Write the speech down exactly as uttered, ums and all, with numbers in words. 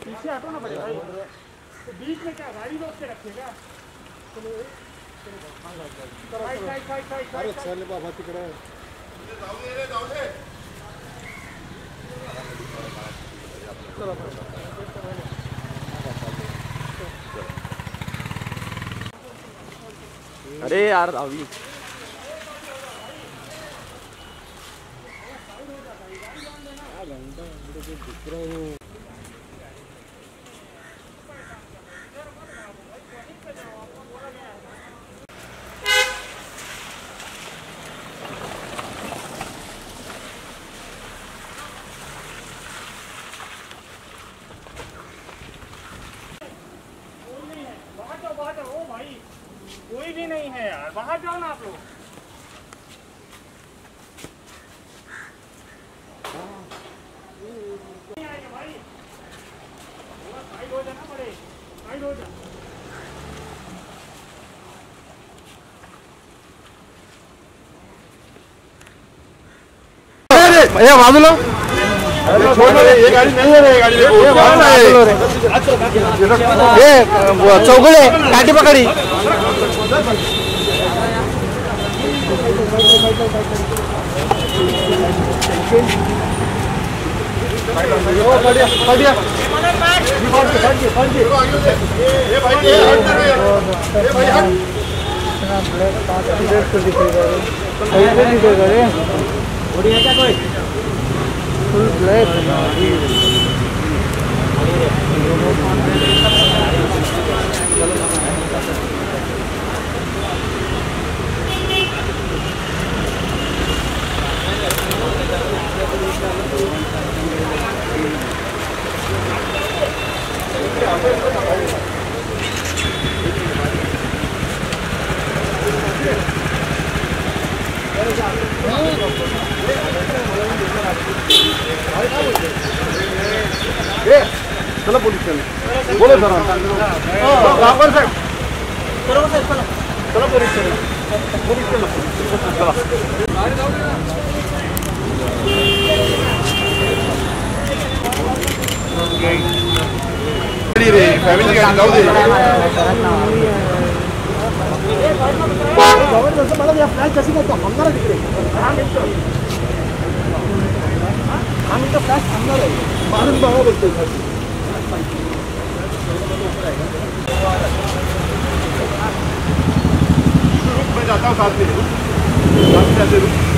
पीछे हटो ना बड़े भाई, तो बीच में क्या गाड़ी रोक के रखेगा? चलो अरे चल बाबा तिकडे अरे यार अभी कोई भी नहीं है यार, बाहर जाओ ना आप लोग। नहीं आएगा भाई, साइड हो जाना पड़े, साइड हो जा। ये बाजूला ये गाडी नाही आहे, गाडी ये चौगुले काठी पकडी फुल ब्लैक चलो पुलिस चलो बोलो सर रामगढ़ साहब चलो चलो चलो पुलिस चलो पुलिस चलो रे फैमिली गाड़ी जाऊ दे जबरदस्त मला या फ्लॅश कशी काय थांबणार आहे तिकडे आम्ही तर फ्लॅश थांबणार आहे मारून बघा बोलतोय मैं जाता हूँ साथ में